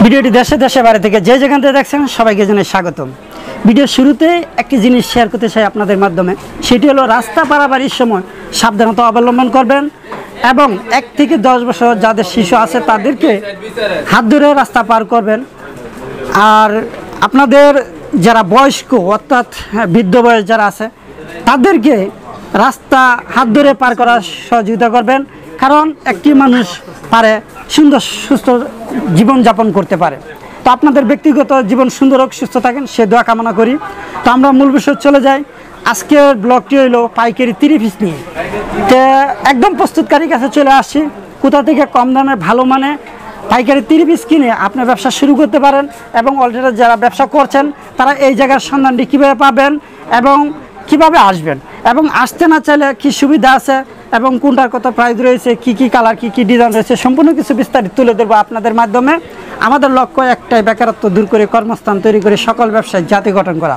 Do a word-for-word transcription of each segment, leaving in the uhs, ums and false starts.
ভিডিওটি দেশে দেশে বাইরে থেকে যে যেখান থেকে দেখছেন সবাইকে জানাই স্বাগতম। ভিডিওর শুরুতে একটি জিনিস শেয়ার করতে চাই আপনাদের মাধ্যমে, সেটি হলো রাস্তা পারাপারির সময় সাবধানতা অবলম্বন করবেন এবং এক থেকে দশ বছর যাদের শিশু আছে তাদেরকে হাত ধরে রাস্তা পার করবেন। আর আপনাদের যারা বয়স্ক অর্থাৎ বৃদ্ধ বয়স যারা আছে তাদেরকে রাস্তা হাত ধরে পার করার সহযোগিতা করবেন, কারণ একটি মানুষ পারে সুন্দর সুস্থ জীবনযাপন করতে পারে। তো আপনাদের ব্যক্তিগত জীবন সুন্দর হোক, সুস্থ থাকেন সে দোয়া কামনা করি। তো আমরা মূল বিষয় চলে যাই। আজকের ব্লগটি হইল পাইকারি তিরিশ পিস নিয়ে। তো একদম প্রস্তুতকারীর কাছে চলে আসছি, কোথা থেকে কম দামে ভালো মানে পাইকারি তিরিশ পিস কিনে আপনার ব্যবসা শুরু করতে পারেন এবং অলরেডি যারা ব্যবসা করছেন তারা এই জায়গার সন্ধানটি কীভাবে পাবেন এবং কিভাবে আসবেন এবং আসতে না চাইলে কি সুবিধা আছে এবং কোনটার কত প্রাইস রয়েছে, কি কি কালার, কি কি ডিজাইন রয়েছে, সম্পূর্ণ কিছু বিস্তারিত তুলে ধরবো আপনাদের মাধ্যমে। আমাদের লক্ষ্য একটাই, বেকারত্ব দূর করে কর্মস্থান তৈরি করে সকল ব্যবসায় জাতি গঠন করা।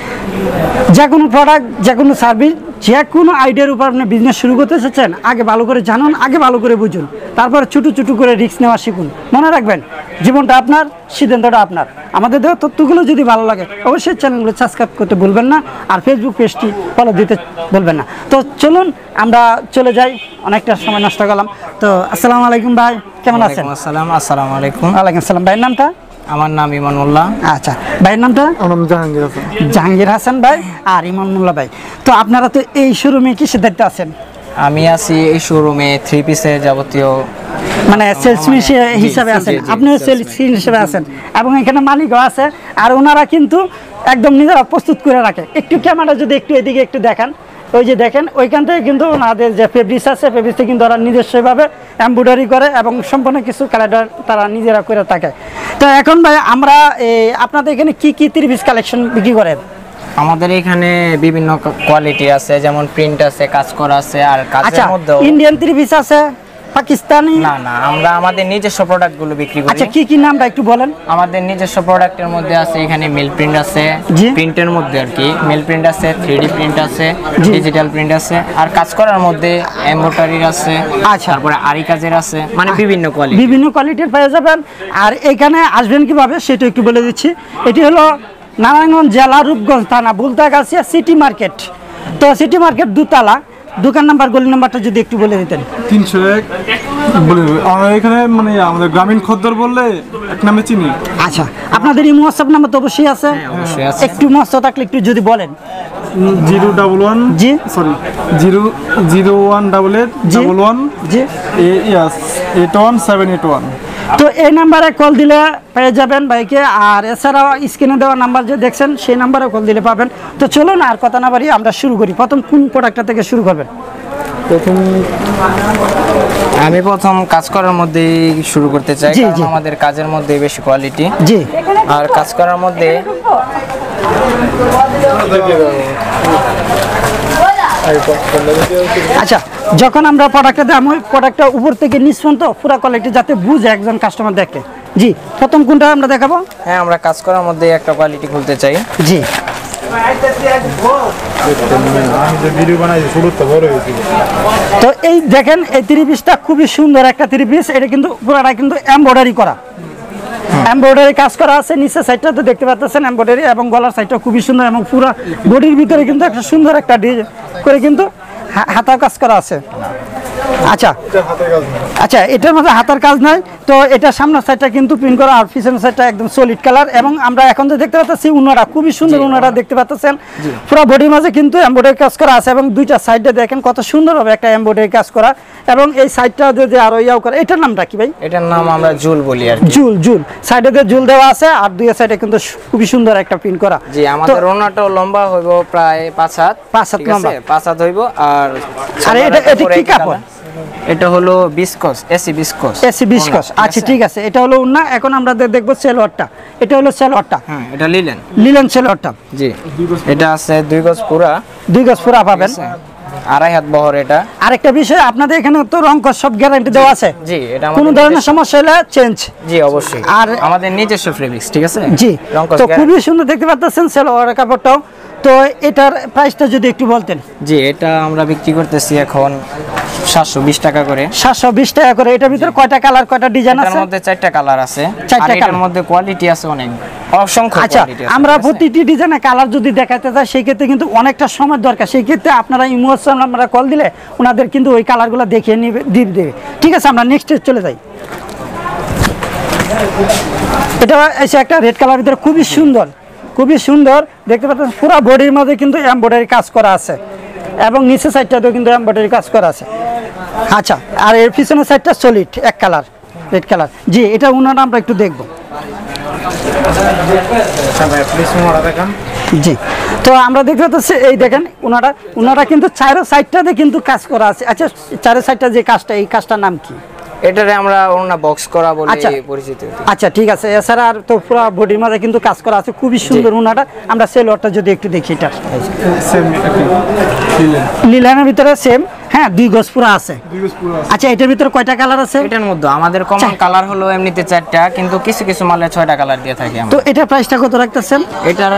যে কোনো প্রোডাক্ট, যে কোনো সার্ভিস, যে কোনো আইডিয়ার উপর আপনি বিজনেস শুরু করতে চাচ্ছেন, আগে ভালো করে জানুন, আগে ভালো করে বুঝুন, তারপরে ছোটো ছোটো করে রিস্ক নেওয়া শিখুন। মনে রাখবেন জীবনটা আপনার, সিদ্ধান্তটা আপনার। আমাদের দেওয়া তথ্যগুলো যদি ভালো লাগে অবশ্যই চ্যানেলগুলো সাবস্ক্রাইব করতে ভুলবেন না, আর ফেসবুক পেজটি ফলো দিতে ভুলবেন না। তো চলুন আমরা চলে যাই, অনেকটা সময় নষ্ট করলাম। তো আসসালামু আলাইকুম ভাই, কেমন আছেন? আসসালাম আসসালামু আলাইকুম। ওয়ালাইকুম আসসালাম। ভাইয়ের নামটা? আমার নাম ইমানুল্লাহ। আচ্ছা, ভাইয়ের নামটা? আমার নাম জাহাঙ্গীর হাসান। জাহাঙ্গীর হাসান ভাই আর ইমানুল্লাহ ভাই। তো আপনারা তো এই শোরুমে কিসের দায়িত্বে আছেন? আমি আছি এই শোরুমে থ্রি পিসের যাবতীয় মানে সেলসম্যান হিসাবে আছেন, আপনিও সেলসম্যান হিসাবে আছেন এবং এখানে মালিকও আছে। আর ওনারা কিন্তু একদম নিজেরা প্রস্তুত করে রাখে। একটু ক্যামেরা যদি একটু এদিকে একটু দেখান, ওই যে দেখেন ওইখান থেকে কিন্তু ওনাদের যে ফেব্রিক্স আছে, ফেব্রিক্সে কিন্তু ওরা নিজস্বভাবে এমব্রয়ডারি করে এবং সম্পূর্ণ কিছু কালার তারা নিজেরা করে থাকে। তো এখন ভাই আমরা আপনাদের এখানে কি কি তিরিশ পিস কালেকশন বিক্রি করেন? আমাদের এখানে বিভিন্ন কোয়ালিটি আছে, যেমন প্রিন্ট আছে, কাজ করা আছে, আর কাজের মধ্যে ইন্ডিয়ান তিরিশ পিস আছে, পাকিস্তানি? না না, আমরা আমাদের নিজস্ব প্রোডাক্টগুলো বিক্রি করি। আচ্ছা, কি কি নামটা একটু বলেন। আমাদের নিজস্ব প্রোডাক্টের মধ্যে আছে এখানে মিল প্রিন্ট আছে, প্রিন্টের মধ্যে আর কি মিল প্রিন্ট আছে, থ্রি ডি প্রিন্ট আছে, ডিজিটাল প্রিন্ট আছে, আর কাজ করার মধ্যে এমব্রয়ডারির আছে। আচ্ছা, তারপরে আরি কাজের আছে, মানে বিভিন্ন কোয়ালিটি বিভিন্ন কোয়ালিটির পেয়ে যাবেন। আর এখানে আসবেন কিভাবে সেটা একটু বলে দিচ্ছি। এটি হলো নারায়ণগঞ্জ জেলা, রূপগঞ্জ থানা, বুলতাগাছিয়া সিটি মার্কেট। তো সিটি মার্কেট দুতলা, দোকান নাম্বার, গলি নাম্বারটা যদি একটু বলে দিতেন। তিনশো এক বলে আমরা এখানে মানে আমাদের গ্রামীণ খদ্দর বললে এক নামে চিনি। আচ্ছা, আপনাদের এই হোয়াটসঅ্যাপ নাম্বার তো অবশ্যই আছে, আছে। একটু মস্ত থাকলে একটু যদি বলেন। জিরো ডাবল ওয়ান জি sorry zero zero one double eight double one জি yes eight one seven eight one. তো এই নাম্বারে কল দিলে পেয়ে যাবেন ভাইকে। আর এছাড়াও স্ক্রিনে দেওয়া নাম্বার যে দেখছেন সেই নাম্বারে কল দিলে পাবেন। তো চলুন আর কথা না বাড়িয়ে আমরা শুরু করি। প্রথম কোন প্রোডাক্টটা থেকে শুরু করবেন? প্রথম আমি প্রথম কাজ করার মধ্যেই শুরু করতে চাই, কারণ আমাদের কাজের মধ্যে বেশি কোয়ালিটি। জি, আর কাজ করার মধ্যে আচ্ছা, যখন আমরা প্রোডাক্টটা দাম ওই প্রোডাক্টটা উপর থেকে নিচ পর্যন্ত পুরো কোয়ালিটি যাতে বুঝে একজন কাস্টমার দেখে। জি, প্রথম কোনটা আমরা দেখাবো? হ্যাঁ, আমরা কাজ করার মধ্যে একটা কোয়ালিটি খুলতে চাই। জি, তো এই দেখেন এই থ্রি পিসটা খুবই সুন্দর একটা থ্রি পিস। এটা কিন্তু পুরোটা কিন্তু এমব্রয়ডারি করা, এমব্রয়ডারি কাজ করা আছে। নিচের সাইডটা তো দেখতে পাচ্ছেন এমব্রয়ডারি, এবং গলার সাইডটা খুবই সুন্দর এবং পুরো বডির ভিতরে কিন্তু একটা সুন্দর একটা ডিজাইন করে কিন্তু হাতার কাজ করা আছে। আচ্ছা আচ্ছা, এটার মধ্যে হাতার কাজ নাই। তো এটা সামনের সাইডটা কিন্তু প্রিন্ট করা, আর পিছনের সাইডটা একদম সলিড কালার। এবং আমরা এখন যে দেখতে পাচ্ছি উনারা খুবই সুন্দর, উনারা দেখতে পাচ্ছেন পুরো বডির মাঝে কিন্তু এমব্রয়ডারি কাজ করা আছে এবং দুইটা সাইডে দেখেন কত সুন্দর হবে একটা এমব্রয়ডারি কাজ করা। এবং এই সাইডটা যদি আরো ইয়াও করে, এটার নামটা কি ভাই? এটার নাম আমরা জুল বলি আর কি। জুল, জুল সাইডে দিয়ে জুল দেওয়া আছে আর দুই সাইডে কিন্তু খুবই সুন্দর একটা প্রিন্ট করা। জি, আমাদের ওনাটাও লম্বা হইব প্রায় পাঁচ হাত, পাঁচ হাত লম্বা, পাঁচ হাত হইব। আর আর এটা এটা কি কাপড়? এটা হলো viscose, AC viscose, AC viscose. আচ্ছা, ঠিক আছে, এটা হলো উন্না। এখন আমরা দেখবো সেলোয়ারটা। এটা হলো সেলোয়ারটা। হ্যাঁ, এটা লিলেন, লিলেন সেলোয়ারটা। জি, এটা আছে দুই গজ পুরা, দুই গজ পুরা পাবেন। আড়াই হাত বহর এটা। আরেকটা বিষয়, আপনাদের এখানে তো রং কস সব গ্যারান্টি দেওয়া আছে? জি, এটা কোনো ধরনের সমস্যা হলে চেঞ্জ? জি অবশ্যই, আর আমাদের নিজস্ব ফেব্রিক্স, ঠিক আছে? জি, রং কস তো গ্যারান্টি। খুবই সুন্দর দেখতে পাচ্ছেন সালোয়ার কাপড়টাও। তো এটার প্রাইসটা যদি একটু বলতেন। জি, এটা আমরা বিক্রি করতেছি এখন সাতশো বিশ টাকা করে। সাতশো বিশ টাকা করে। এটার ভিতরে কয়টা কালার, কয়টা ডিজাইন আছে? এটার মধ্যে চারটা কালার আছে, চারটা আর এটার কালার। মধ্যে কোয়ালিটি আছে অনেক, অসংখ্য আচ্ছা, কোয়ালিটি আছে। আমরা প্রতিটি ডিজাইনে কালার যদি দেখাতে চাই সেই ক্ষেত্রে কিন্তু অনেকটা সময় দরকার। সেই ক্ষেত্রে আপনারা ইমোশন আমরা কল দিলে ওনাদের কিন্তু ওই কালারগুলো দেখিয়ে নিবে দিয়ে দেবে। ঠিক আছে, আমরা নেক্সট চলে যাই। এটা এসে একটা রেড কালার ভিতরে খুবই সুন্দর, খুবই সুন্দর দেখতে পাচ্ছেন। পুরো বডির মধ্যে কিন্তু এমব্রয়ডারি কাজ করা আছে এবং নিচের সাইডটাতেও কিন্তু এমব্রয়ডারি কাজ করা আছে। আচ্ছা, আর এর পিছনের সাইডটা সলিড এক কালার, রেড কালার। জি, এটা উনাটা আমরা একটু দেখবো। জি, তো আমরা দেখতে পাচ্ছি এই দেখেন উনারা উনারা কিন্তু চারো সাইডটাতে কিন্তু কাজ করা আছে। আচ্ছা, চারো সাইডটা যে কাজটা, এই কাজটার নাম কি? এটারে আমরা ওনা বক্স করা বলে আচ্ছা পরিচিত। আচ্ছা, ঠিক আছে। এছাড়া আর তো পুরো বডির মধ্যে কিন্তু কাজ করা আছে, খুবই সুন্দর উনাটা। আমরা সেলোয়ারটা যদি একটু দেখি, এটা লিলানের ভিতরে সেম, হ্যাঁ, দুই গজ পুরো আছে। আচ্ছা, এটার ভিতরে কয়টা কালার আছে? এটার মধ্যে আমাদের কমন কালার হলো এমনিতে চারটা, কিন্তু কিছু কিছু মালে ছয়টা কালার দিয়ে থাকি আমরা। তো এটার প্রাইসটা কত রাখতেছেন? এটার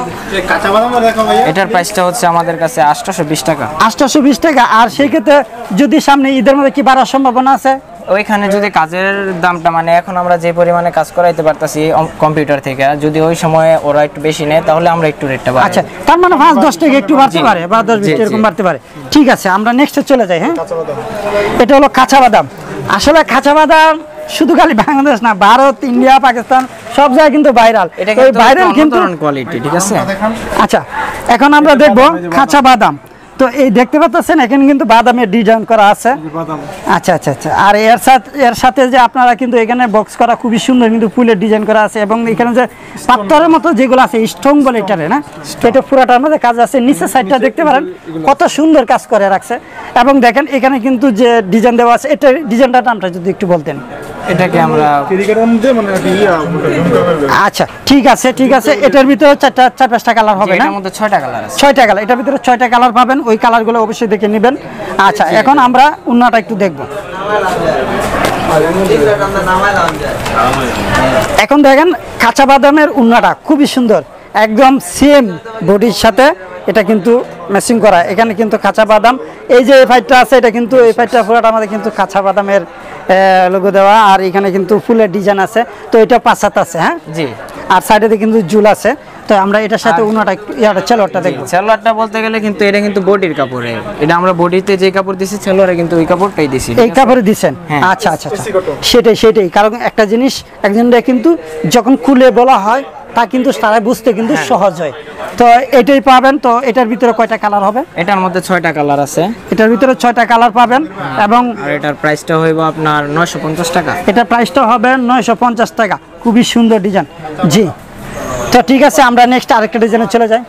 এটার প্রাইসটা হচ্ছে আমাদের কাছে আটশোশো বিশ টাকা। আটশোশো বিশ টাকা। আর সেই ক্ষেত্রে যদি সামনে ঈদের মধ্যে কি বাড়ার সম্ভাবনা আছে? ওইখানে যদি কাজের দামটা, মানে এখন আমরা যে পরিমাণে কাজ করাইতে পারতাছি কম্পিউটার থেকে, যদি ওই সময় ওরা একটু বেশি নেয় তাহলে আমরা একটু রেটটা বাড়াই। আচ্ছা, তার মানে পাঁচ দশ টাকা একটু বাড়তে পারে বা দশ বিশ এরকম বাড়তে পারে। ঠিক আছে, আমরা নেক্সটে চলে যাই। হ্যাঁ, এটা হলো কাঁচা বাদাম। আসলে কাঁচা বাদাম শুধু খালি বাংলাদেশ না, ভারত, ইন্ডিয়া, পাকিস্তান সব জায়গায় কিন্তু ভাইরাল। এটা ওই ভাইরাল কিন্তু কোয়ালিটি, ঠিক আছে? আচ্ছা, এখন আমরা দেখবো কাঁচা বাদাম। তো এই দেখতে পাচ্ছেন এখানে কিন্তু বাদামের ডিজাইন করা আছে। আচ্ছা আচ্ছা আচ্ছা। আর এর সাথে এর সাথে যে আপনারা কিন্তু এখানে বক্স করা খুবই সুন্দর কিন্তু ফুলের ডিজাইন করা আছে, এবং এখানে যে পাথরের মতো যেগুলো আছে স্ট্রং বলে এটারে না, এটা পুরাটার মধ্যে কাজ আছে। নিচের সাইডটা দেখতে পারেন কত সুন্দর কাজ করে রাখছে। এবং দেখেন এখানে কিন্তু যে ডিজাইন দেওয়া আছে, এটা ডিজাইনটার নামটা যদি একটু বলতেন। এটাকে আমরা আচ্ছা, ঠিক আছে ঠিক আছে। এটার ভিতরে চারটা চার পাঁচটা কালার হবে না? এটার মধ্যে ছয়টা কালার আছে। ছয়টা কালার, এটার ভিতরে ছয়টা কালার পাবেন। ওই কালারগুলো অবশ্যই দেখে নেবেন। আচ্ছা, এখন আমরা উন্নাটা একটু দেখব। এখন দেখেন কাঁচা বাদামের উন্নাটা খুবই সুন্দর, একদম সেম বডির সাথে এটা কিন্তু ম্যাচিং করা। এখানে কিন্তু কাঁচা বাদাম, এই যে এই ফাইটটা আছে এটা কিন্তু এই ফাইটটা পুরোটা আমাদের কিন্তু কাঁচা বাদামের লোগো দেওয়া। আর এখানে কিন্তু ফুলের ডিজাইন আছে। তো এটা পাঁচ হাত আছে। হ্যাঁ জি, আর সাইডে কিন্তু ঝুল আছে। তো আমরা এটার সাথে উনাটা ইয়াটা চেলোয়ারটা দেখব। চেলোয়ারটা বলতে গেলে কিন্তু এটা কিন্তু বডির কাপড়ে, এটা আমরা বডিতে যে কাপড় দিছি চেলোয়ারে কিন্তু ওই কাপড়টাই দিছি। এই কাপড়ে দিছেন? আচ্ছা আচ্ছা, সেটাই সেটাই। কারণ একটা জিনিস একজনটা কিন্তু যখন খুলে বলা হয় তা কিন্তু তারা বুঝতে কিন্তু সহজ হয়। তো এটাই পাবেন। তো এটার ভিতরে কয়টা কালার হবে? এটার মধ্যে ছয়টা কালার আছে। এটার ভিতরে ছয়টা কালার পাবেন। এবং আর এটার প্রাইসটা হইব আপনার নয়শো পঞ্চাশ টাকা। এটার প্রাইসটা হবে নয়শো পঞ্চাশ টাকা। খুবই সুন্দর ডিজাইন। জি, তো ঠিক আছে, আমরা নেক্সট আরেকটা ডিজাইনে চলে যাই।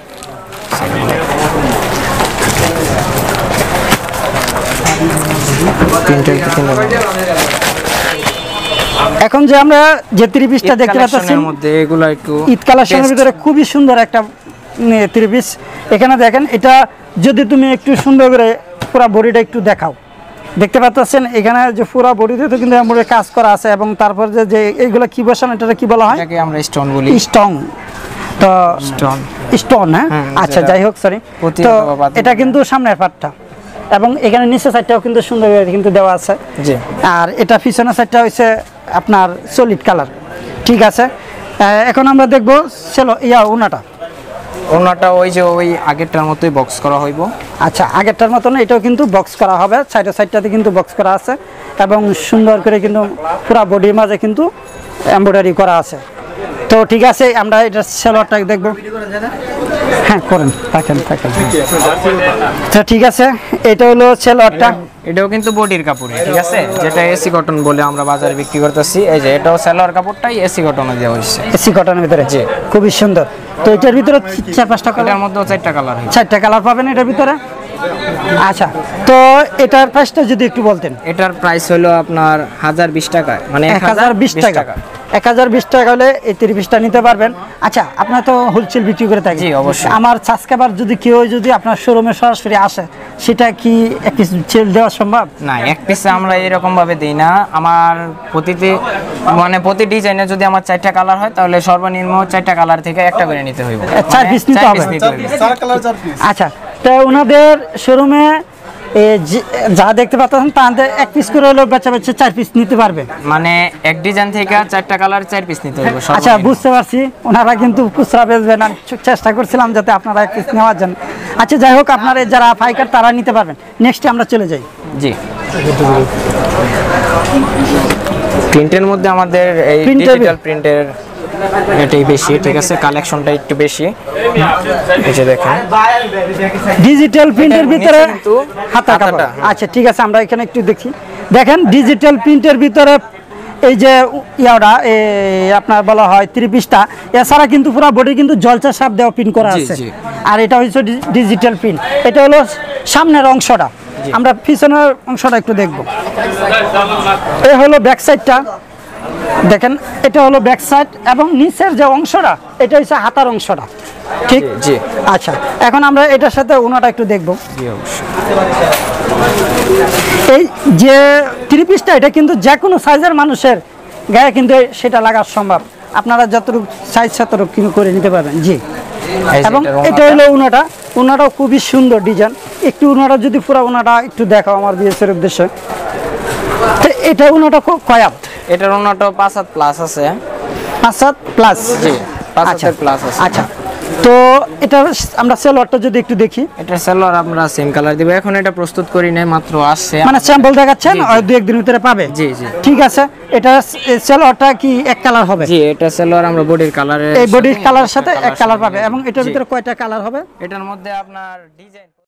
এখন যে আমরা যে থ্রি পিসটা দেখতে পাচ্ছি মধ্যে এগুলো একটু ঈদ কালেকশনের ভিতরে খুবই সুন্দর একটা থ্রি পিস। এখানে দেখেন, এটা যদি তুমি একটু সুন্দর করে পুরো বডিটা একটু দেখাও, দেখতে পাচ্ছেন এখানে যে পুরো বডিতে তো কিন্তু এমব্রয়ডারি কাজ করা আছে। এবং তারপর যে যে এইগুলো কি বসান, এটা কি বলা হয়? এটাকে আমরা স্টোন বলি। স্টোন। তো স্টোন স্টোন হ্যাঁ, আচ্ছা, যাই হোক, সরি। তো এটা কিন্তু সামনের পাটটা, এবং এখানে নিচের সাইডটাও কিন্তু সুন্দর কিন্তু দেওয়া আছে। জি, আর এটা পিছনের সাইডটা হচ্ছে আপনার সলিড কালার। ঠিক আছে, এখন আমরা দেখবো চলো ইয়া উনাটা। ওনাটা ওই যে ওই আগেরটার মতোই বক্স করা হইব। আচ্ছা, আগেরটার মতন এটাও কিন্তু বক্স করা হবে। সাইডে সাইডটাতে কিন্তু বক্স করা আছে এবং সুন্দর করে কিন্তু পুরো বডির মাঝে কিন্তু এমব্রয়ডারি করা আছে। তো ঠিক আছে, আমরা এটা সেলোয়ারটা দেখবো। হ্যাঁ, করেন, থাকেন থাকেন। তো ঠিক আছে, এটা হলো সেলোয়ারটা। এটাও কিন্তু বডির কাপড়, ঠিক আছে, যেটা এসি কটন বলে আমরা বাজারে বিক্রি করতেছি। এই যে এটাও সালোয়ার কাপড়টাই এসি কটনে দেওয়া হয়েছে। এসি কটনের ভিতরে, জি, খুবই সুন্দর। তো এটার ভিতরে চার পাঁচটা কালার, এটার মধ্যে চারটা কালার হয়। চারটা কালার পাবেন এটার ভিতরে। আচ্ছা, তো এটার প্রাইসটা যদি একটু বলতেন। এটার প্রাইস হলো আপনার হাজার বিশ টাকা, মানে এক হাজার বিশ টাকা। এক হাজার বিশ টাকা হলে এই তিরিশ পিসটা নিতে পারবেন। আচ্ছা, আপনার তো হোলসেল বিক্রি করে থাকেন। জি, অবশ্যই। আমার সাবস্ক্রাইবার যদি কেউ যদি আপনার শোরুমে সরাসরি আসে, সেটা কি এক পিস সেল দেওয়া সম্ভব? না, এক পিসে আমরা এরকম ভাবে দিই না। আমার প্রতিটি মানে প্রতি ডিজাইনে যদি আমার চারটা কালার হয়, তাহলে সর্বনিম্ন চারটা কালার থেকে একটা করে নিতে হইব, চার পিস নিতে হবে। চার কালার চার পিস। আচ্ছা, তো ওনাদের শোরুমে যা দেখতে পাচ্ছেন তাদের এক পিস করে হলেও বেচা বেচা চার পিস নিতে পারবে, মানে এক ডিজাইন থেকে চারটা কালার চার পিস নিতে হইব। আচ্ছা, বুঝতে পারছি। ওনারা কিন্তু খুচরা বেচবেন, আমি চেষ্টা করছিলাম যাতে আপনারা এক পিস নেওয়ার জন্য। আচ্ছা, যাই হোক, আপনারা যারা পাইকার তারা নিতে পারবেন। নেক্সটে আমরা চলে যাই। জি, প্রিন্টের মধ্যে আমাদের এই Printer- ডিজিটাল প্রিন্টের এটাই বেশি, ঠিক আছে, কালেকশনটা একটু বেশি। এই যে দেখেন ডিজিটাল প্রিন্টের এটার ভিতরে নিচে কিন্তু হাতা কাপড়। হাতাটা। আচ্ছা, ঠিক আছে, আমরা এখানে একটু দেখি। দেখেন, ডিজিটাল প্রিন্টের ভিতরে এই যে ইয়াটা আপনার বলা হয় ত্রিপিসটা, এছাড়া কিন্তু পুরো বডি কিন্তু জলচা সাপ দেওয়া প্রিন্ট করা জি, আছে। জি। আর এটা হচ্ছে ডিজিটাল প্রিন্ট। এটা হলো সামনের অংশটা, আমরা পিছনের অংশটা একটু দেখব। এই হলো ব্যাক সাইডটা, দেখেন, এটা হলো ব্যাক সাইড এবং নিচের যে অংশটা এটা হচ্ছে হাতার অংশটা, ঠিক? জি। আচ্ছা, এখন আমরা এটার সাথে ওনাটা একটু দেখব। জি, অবশ্যই। এই যে থ্রি পিসটা, এটা কিন্তু যে কোনো সাইজের মানুষের গায়ে কিন্তু সেটা লাগা সম্ভব। আপনারা যতটুকু সাইজ ততটুকু কিন্তু করে নিতে পারবেন। জি, এই যে এবং এটার এটা হলো উনাটা। উনাটাও খুবই সুন্দর ডিজাইন। একটু উনাটা যদি পুরো উনাটা একটু দেখাও আমার বিএসের উদ্দেশ্যে। তো এটা উনাটা খুব কয়াত, এটার অন্যটা পাঁচ হাত প্লাস আছে। পাঁচ সাত প্লাস। জি, পাঁচ আচ্ছা হাতের প্লাস আছে। আচ্ছা, তো এটা আমরা সেলোয়ারটা যদি একটু দেখি। এটার সেলোয়ার আমরা সেম কালার দিব। এখন এটা প্রস্তুত করি নাই, মাত্র আসছে। মানে স্যাম্পল দেখাচ্ছেন, জি, জি। আর দুই একদিন ভিতরে পাবে। জি, জি। ঠিক আছে, এটা সেলোয়ারটা কি এক কালার হবে? জি, এটা সেলোয়ার আমরা বডির কালারে, এই বডির কালারের সাথে এক কালার পাবে। এবং এটার জি। ভিতরে কয়টা কালার হবে? এটার মধ্যে আপনার ডিজাইন